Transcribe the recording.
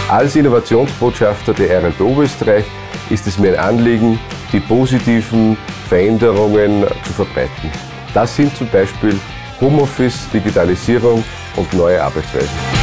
Als Innovationsbotschafter der RLB Oberösterreich ist es mir ein Anliegen, die positiven Veränderungen zu verbreiten. Das sind zum Beispiel Homeoffice, Digitalisierung und neue Arbeitsweisen.